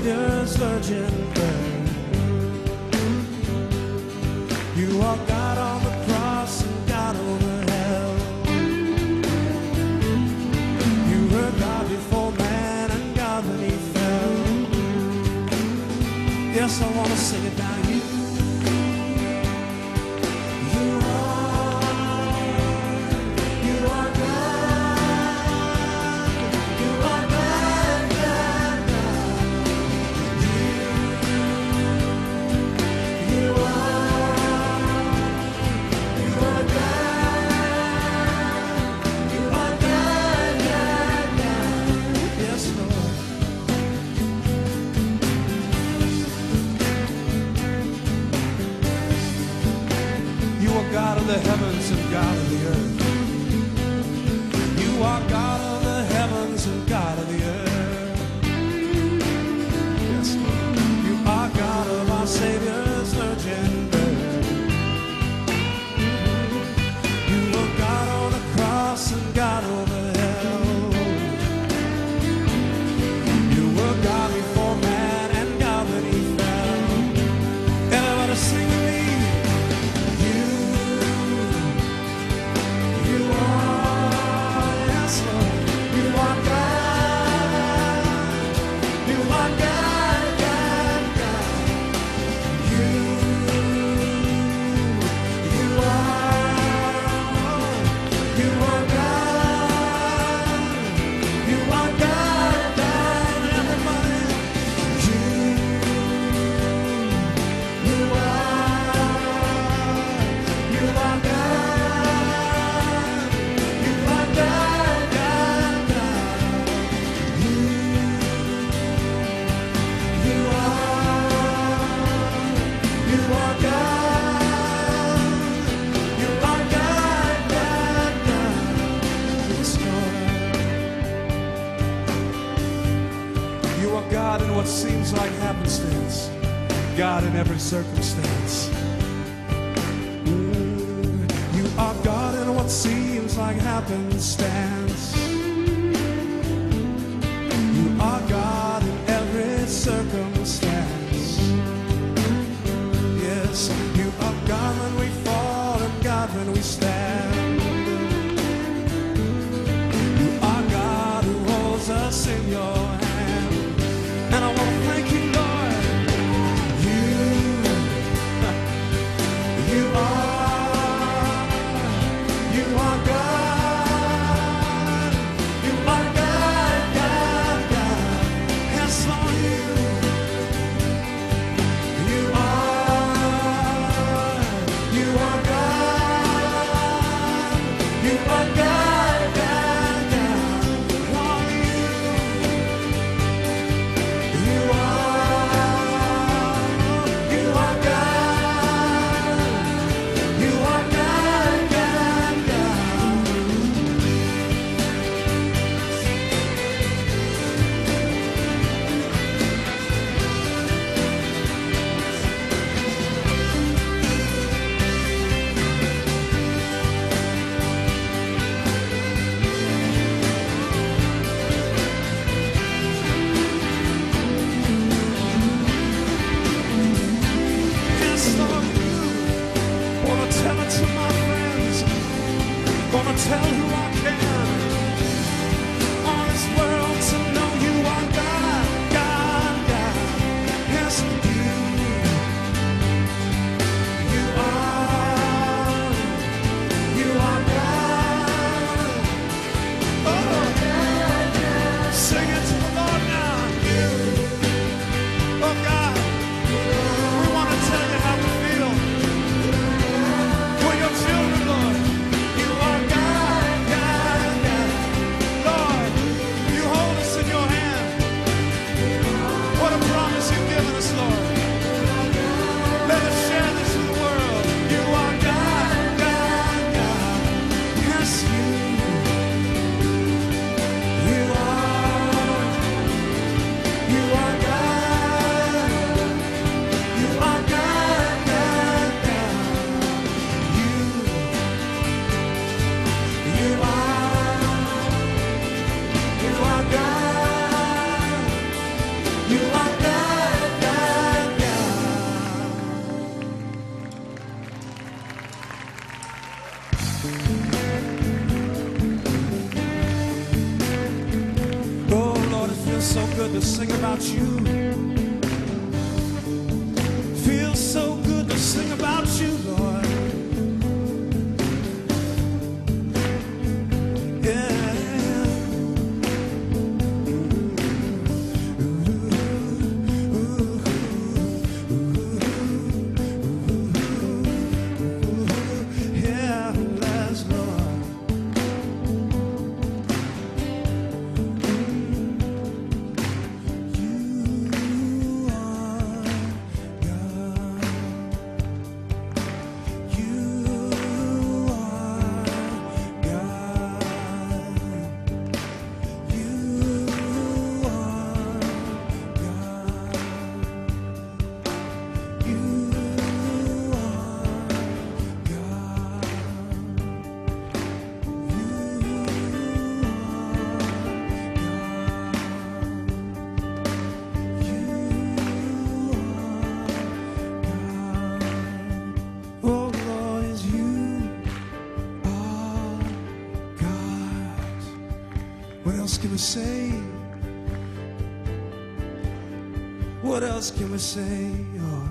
Savior's virgin birth. You are God on the cross and God over hell. You were God before man and God when he fell. Yes, I want to sing it now. God of the heavens and God of the earth. You are God of the heavens and God of the earth. Yes, Lord. You are God of our Savior's virgin birth. You were God on the cross and God over hell. You were God before man and God when he fell. Everybody sing with me. God in what seems like happenstance, God in every circumstance. You are God in what seems like happenstance. You are God in every circumstance. Yes, you are God when we fall and God when we stand. You are God who holds us in your hand. And I want to thank you, Lord. You are God. so good to sing about you. Feels so good to sing about you, Lord. What else can we say? What else can we say? Oh.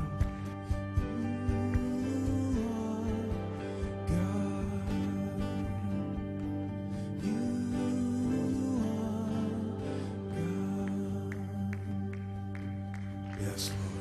Yes, Lord.